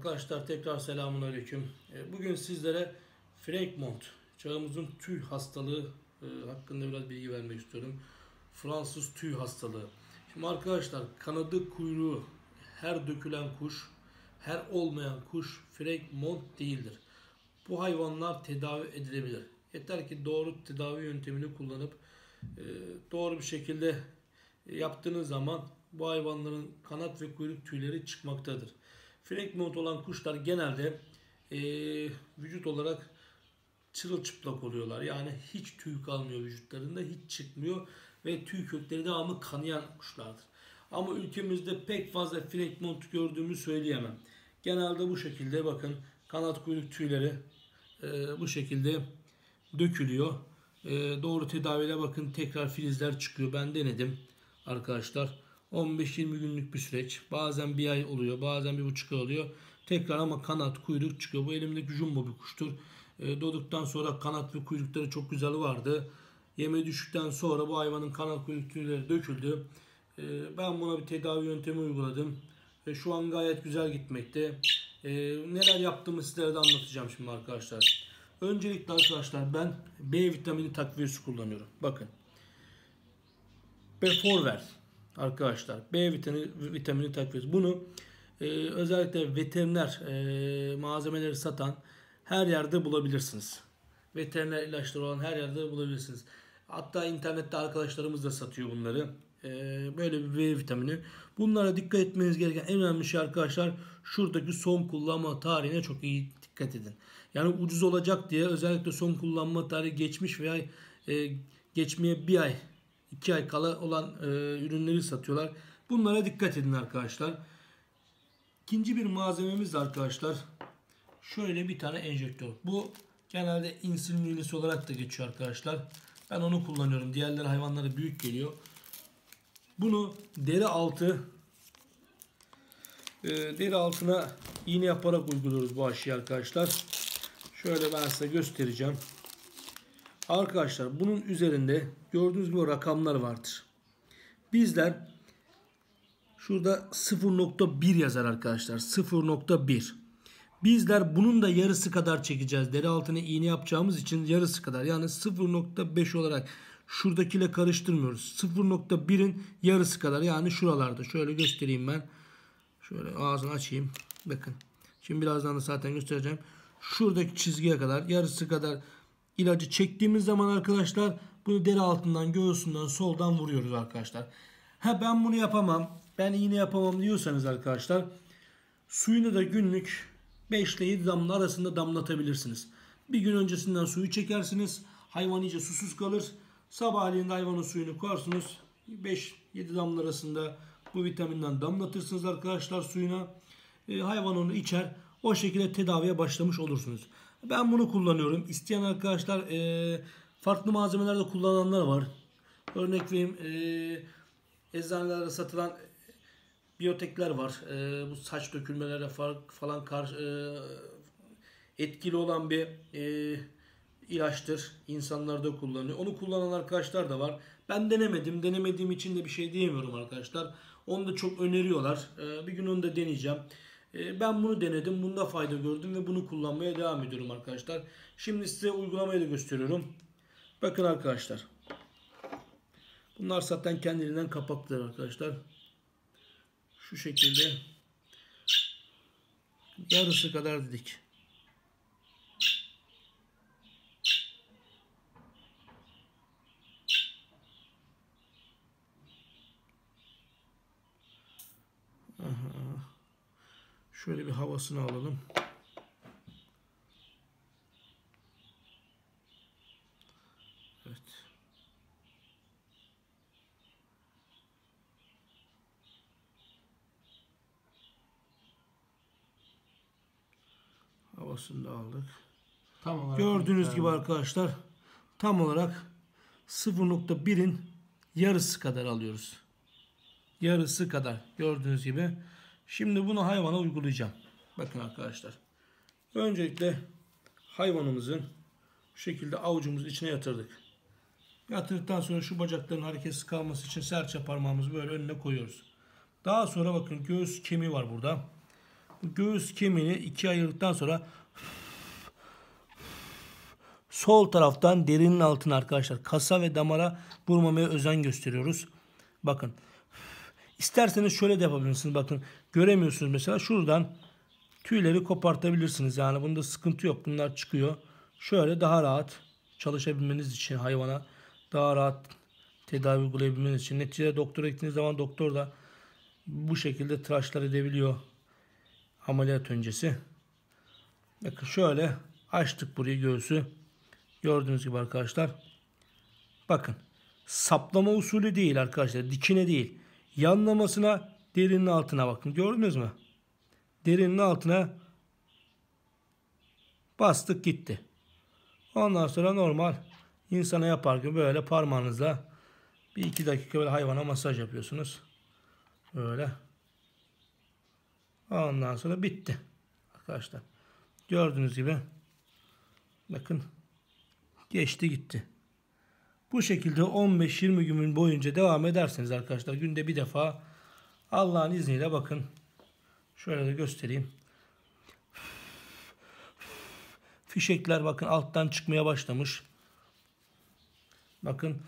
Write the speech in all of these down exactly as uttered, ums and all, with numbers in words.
Arkadaşlar tekrar selamünaleyküm. Bugün sizlere Frankmont, çağımızın tüy hastalığı hakkında biraz bilgi vermek istiyorum. Fransız tüy hastalığı. Şimdi arkadaşlar, kanadı kuyruğu her dökülen kuş, her olmayan kuş Frankmont değildir. Bu hayvanlar tedavi edilebilir. Yeter ki doğru tedavi yöntemini kullanıp doğru bir şekilde yaptığınız zaman bu hayvanların kanat ve kuyruk tüyleri çıkmaktadır. Frankmont olan kuşlar genelde e, vücut olarak çırılçıplak oluyorlar. Yani hiç tüy kalmıyor vücutlarında, hiç çıkmıyor ve tüy kökleri devamlı kanayan kuşlardır. Ama ülkemizde pek fazla Frankmont gördüğümü söyleyemem. Genelde bu şekilde bakın, kanat kuyruk tüyleri e, bu şekilde dökülüyor. E, doğru tedaviyle bakın tekrar filizler çıkıyor. Ben denedim arkadaşlar. on beş yirmi günlük bir süreç. Bazen bir ay oluyor. Bazen bir buçuk ay oluyor. Tekrar ama kanat, kuyruk çıkıyor. Bu elimdeki jumbo bir kuştur. E, doğduktan sonra kanat ve kuyrukları çok güzel vardı. Yeme düştükten sonra bu hayvanın kanat kuyruk tüyleri döküldü. E, ben buna bir tedavi yöntemi uyguladım. Ve şu an gayet güzel gitmekte. E, neler yaptığımı sizlere de anlatacağım şimdi arkadaşlar. Öncelikle arkadaşlar ben B vitamini takviyesi kullanıyorum. Bakın. Beforver. Arkadaşlar B vitamini, vitamini takviyesi. Bunu e, özellikle veteriner e, malzemeleri satan her yerde bulabilirsiniz. Veteriner ilaçları olan her yerde bulabilirsiniz. Hatta internette arkadaşlarımız da satıyor bunları. E, böyle bir B vitamini. Bunlara dikkat etmeniz gereken en önemli şey arkadaşlar, şuradaki son kullanma tarihine çok iyi dikkat edin. Yani ucuz olacak diye özellikle son kullanma tarihi geçmiş veya e, geçmeye bir ay iki ay kala olan e, ürünleri satıyorlar. Bunlara dikkat edin arkadaşlar. İkinci bir malzememiz de arkadaşlar şöyle bir tane enjektör. Bu genelde insülin iğnesi olarak da geçiyor arkadaşlar. Ben onu kullanıyorum. Diğerleri hayvanlara büyük geliyor. Bunu deri altı e, deri altına iğne yaparak uyguluyoruz bu aşıyı arkadaşlar. Şöyle ben size göstereceğim. Arkadaşlar bunun üzerinde gördüğünüz gibi rakamlar vardır. Bizler şurada sıfır nokta bir yazar arkadaşlar. sıfır nokta bir. Bizler bunun da yarısı kadar çekeceğiz. Deri altına iğne yapacağımız için yarısı kadar. Yani sıfır nokta beş olarak şuradakiyle karıştırmıyoruz. sıfır nokta birin yarısı kadar. Yani şuralarda. Şöyle göstereyim ben. Şöyle ağzını açayım. Bakın. Şimdi birazdan da zaten göstereceğim. Şuradaki çizgiye kadar, yarısı kadar İlacı çektiğimiz zaman arkadaşlar bunu deri altından, göğsünden, soldan vuruyoruz arkadaşlar. Ha ben bunu yapamam, ben iğne yapamam diyorsanız arkadaşlar, suyunu da günlük beş ile yedi damla arasında damlatabilirsiniz. Bir gün öncesinden suyu çekersiniz. Hayvan iyice susuz kalır. Sabahleyin hayvanın suyunu koyarsınız. beş yedi damla arasında bu vitaminden damlatırsınız arkadaşlar suyuna. E, hayvan onu içer. O şekilde tedaviye başlamış olursunuz. Ben bunu kullanıyorum. İsteyen arkadaşlar e, farklı malzemelerde kullananlar var. Örnek vereyim, e, eczanelerde satılan biyotekler var. E, bu saç dökülmelere falan karşı e, etkili olan bir e, ilaçtır. İnsanlar da kullanıyor. Onu kullanan arkadaşlar da var. Ben denemedim. Denemediğim için de bir şey diyemiyorum arkadaşlar. Onu da çok öneriyorlar. E, bir gün onu da deneyeceğim. Ben bunu denedim. Bunda fayda gördüm ve bunu kullanmaya devam ediyorum arkadaşlar. Şimdi size uygulamayı da gösteriyorum. Bakın arkadaşlar. Bunlar zaten kendiliğinden kapaklıdır arkadaşlar. Şu şekilde yarısı kadar dedik. Şöyle bir havasını alalım. Evet. Havasını da aldık. Tam olarak gördüğünüz gibi arkadaşlar tam olarak sıfır nokta birin yarısı kadar alıyoruz. Yarısı kadar gördüğünüz gibi. Şimdi bunu hayvana uygulayacağım. Bakın arkadaşlar. Öncelikle hayvanımızın bu şekilde avucumuzun içine yatırdık. Yatırdıktan sonra şu bacakların hareketsiz kalması için serçe parmağımızı böyle önüne koyuyoruz. Daha sonra bakın göğüs kemiği var burada. Göğüs kemiğini ikiye ayırdıktan sonra sol taraftan derinin altına arkadaşlar kasa ve damara vurmamaya özen gösteriyoruz. Bakın. İsterseniz şöyle de yapabilirsiniz. Bakın göremiyorsunuz mesela şuradan tüyleri kopartabilirsiniz. Yani bunda sıkıntı yok. Bunlar çıkıyor. Şöyle daha rahat çalışabilmeniz için hayvana daha rahat tedavi uygulayabilmeniz için. Neticede doktora gittiğiniz zaman doktor da bu şekilde tıraşlar edebiliyor ameliyat öncesi. Bakın şöyle açtık burayı, göğsü. Gördüğünüz gibi arkadaşlar. Bakın saplama usulü değil arkadaşlar. Dikine değil. Yanlamasına, derinin altına bakın. Gördünüz mü? Derinin altına bastık gitti. Ondan sonra normal insana yapar gibi böyle parmağınızla bir iki dakika böyle hayvana masaj yapıyorsunuz. Böyle. Ondan sonra bitti. Arkadaşlar. Gördüğünüz gibi bakın geçti gitti. Bu şekilde on beş yirmi gün boyunca devam ederseniz arkadaşlar günde bir defa Allah'ın izniyle bakın şöyle de göstereyim. Fişekler bakın alttan çıkmaya başlamış. Bakın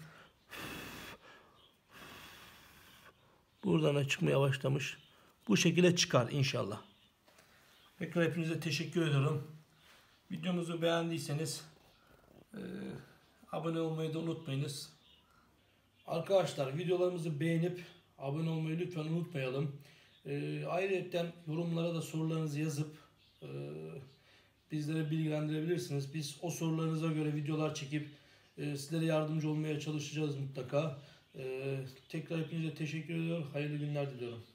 buradan da çıkmaya başlamış. Bu şekilde çıkar inşallah. Tekrar hepinize teşekkür ediyorum. Videomuzu beğendiyseniz e, abone olmayı da unutmayınız. Arkadaşlar videolarımızı beğenip abone olmayı lütfen unutmayalım. E, ayrıca yorumlara da sorularınızı yazıp e, bizlere bilgilendirebilirsiniz. Biz o sorularınıza göre videolar çekip e, sizlere yardımcı olmaya çalışacağız mutlaka. E, tekrar hepinize teşekkür ediyorum. Hayırlı günler diliyorum.